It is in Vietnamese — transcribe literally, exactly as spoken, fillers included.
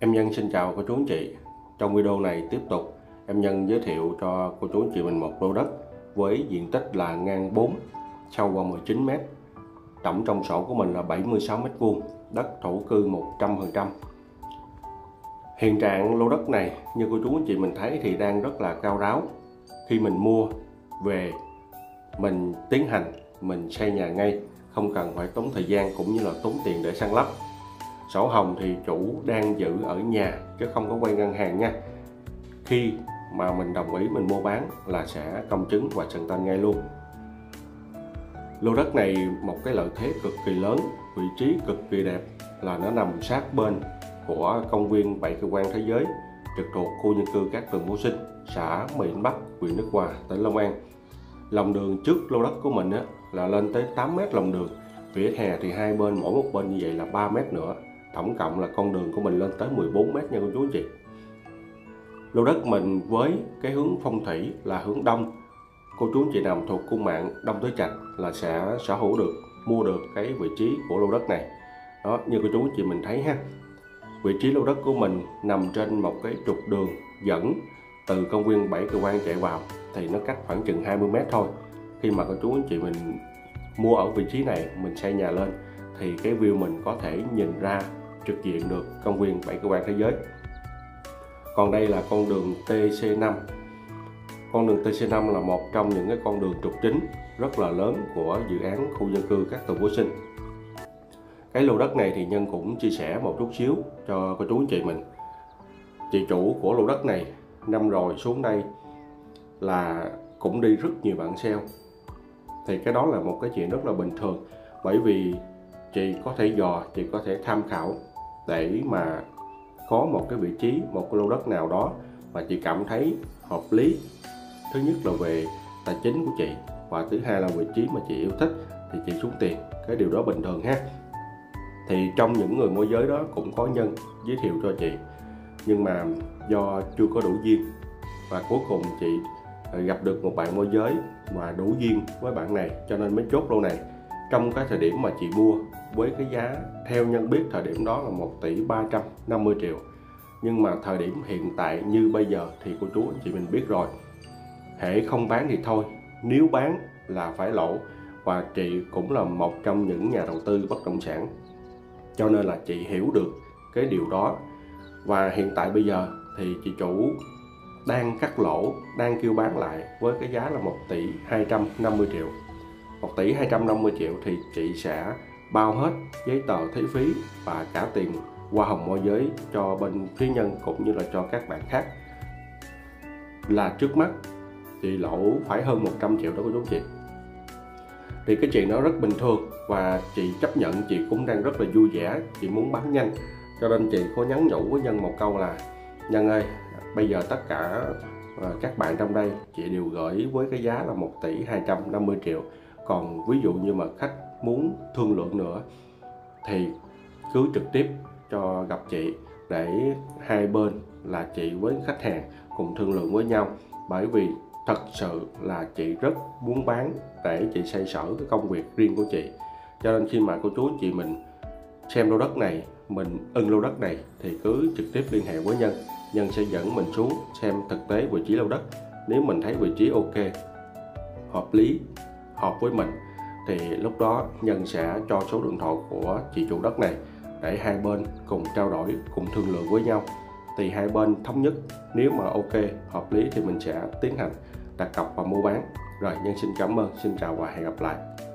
Em Nhân xin chào cô chú anh chị. Trong video này tiếp tục em Nhân giới thiệu cho cô chú anh chị mình một lô đất với diện tích là ngang bốn, sâu qua mười chín mét. Tổng trong sổ của mình là bảy mươi sáu mét vuông, đất thổ cư một trăm phần trăm. Hiện trạng lô đất này như cô chú anh chị mình thấy thì đang rất là cao ráo. Khi mình mua về mình tiến hành mình xây nhà ngay, không cần phải tốn thời gian cũng như là tốn tiền để san lấp. Sổ hồng thì chủ đang giữ ở nhà chứ không có quay ngân hàng nha. Khi mà mình đồng ý mình mua bán là sẽ công chứng và sần tên ngay luôn. Lô đất này một cái lợi thế cực kỳ lớn, vị trí cực kỳ đẹp là nó nằm sát bên của công viên Bảy Kỳ Quan Thế Giới, trực thuộc khu dân cư Cát Tường Vô Sinh, xã Mỹ Bắc, huyện Đức Hòa, tỉnh Long An. Lòng đường trước lô đất của mình á, là lên tới tám mét lòng đường, vỉa hè thì hai bên mỗi một bên như vậy là ba mét nữa. Tổng cộng là con đường của mình lên tới mười bốn mét nha cô chú anh chị. Lô đất mình với cái hướng phong thủy là hướng đông. Cô chú anh chị nào thuộc cung mạng Đông Tứ Trạch là sẽ sở hữu được, mua được cái vị trí của lô đất này. Đó, như cô chú anh chị mình thấy ha. Vị trí lô đất của mình nằm trên một cái trục đường dẫn từ công viên Bảy Kỳ Quan chạy vào thì nó cách khoảng chừng hai mươi mét thôi. Khi mà cô chú anh chị mình mua ở vị trí này, mình xây nhà lên thì cái view mình có thể nhìn ra trực diện được công viên Bảy Kỳ Quan Thế Giới. Còn đây là con đường T C năm. Con đường T C năm là một trong những cái con đường trục chính rất là lớn của dự án khu dân cư Cát Tường Vô Sinh. Cái lô đất này thì Nhân cũng chia sẻ một chút xíu cho cô chú anh chị mình. Chị chủ của lô đất này năm rồi xuống đây là cũng đi rất nhiều bạn sale. Thì cái đó là một cái chuyện rất là bình thường, bởi vì chị có thể dò, chị có thể tham khảo để mà có một cái vị trí, một cái lô đất nào đó mà chị cảm thấy hợp lý. Thứ nhất là về tài chính của chị, và thứ hai là vị trí mà chị yêu thích thì chị xuống tiền, cái điều đó bình thường ha. Thì trong những người môi giới đó cũng có Nhân giới thiệu cho chị, nhưng mà do chưa có đủ duyên và cuối cùng chị gặp được một bạn môi giới và đủ duyên với bạn này cho nên mới chốt lô này. Trong cái thời điểm mà chị mua với cái giá theo Nhân biết thời điểm đó là một tỷ ba trăm năm mươi triệu, nhưng mà thời điểm hiện tại như bây giờ thì cô chú anh chị mình biết rồi, hễ không bán thì thôi, nếu bán là phải lỗ. Và chị cũng là một trong những nhà đầu tư bất động sản cho nên là chị hiểu được cái điều đó. Và hiện tại bây giờ thì chị chủ đang cắt lỗ, đang kêu bán lại với cái giá là một tỷ hai trăm năm mươi triệu. một tỷ hai trăm năm mươi triệu thì chị sẽ bao hết giấy tờ thuế phí và cả tiền hoa hồng môi giới cho bên phía Nhân cũng như là cho các bạn khác. Là trước mắt chị lỗ phải hơn một trăm triệu đó cô chú chị. Thì cái chuyện đó rất bình thường và chị chấp nhận, chị cũng đang rất là vui vẻ, chị muốn bán nhanh. Cho nên chị có nhắn nhủ với Nhân một câu là: Nhân ơi, bây giờ tất cả các bạn trong đây chị đều gửi với cái giá là một tỷ hai trăm năm mươi triệu. Còn ví dụ như mà khách muốn thương lượng nữa thì cứ trực tiếp cho gặp chị để hai bên là chị với khách hàng cùng thương lượng với nhau. Bởi vì thật sự là chị rất muốn bán để chị xoay sở cái công việc riêng của chị. Cho nên khi mà cô chú anh chị mình xem lô đất này, mình ưng lô đất này thì cứ trực tiếp liên hệ với Nhân. Nhân sẽ dẫn mình xuống xem thực tế vị trí lô đất. Nếu mình thấy vị trí ok, hợp lý, hợp với mình thì lúc đó Nhân sẽ cho số điện thoại của chị chủ đất này để hai bên cùng trao đổi, cùng thương lượng với nhau. Thì hai bên thống nhất, nếu mà ok, hợp lý thì mình sẽ tiến hành đặt cọc và mua bán. Rồi, Nhân xin cảm ơn, xin chào và hẹn gặp lại.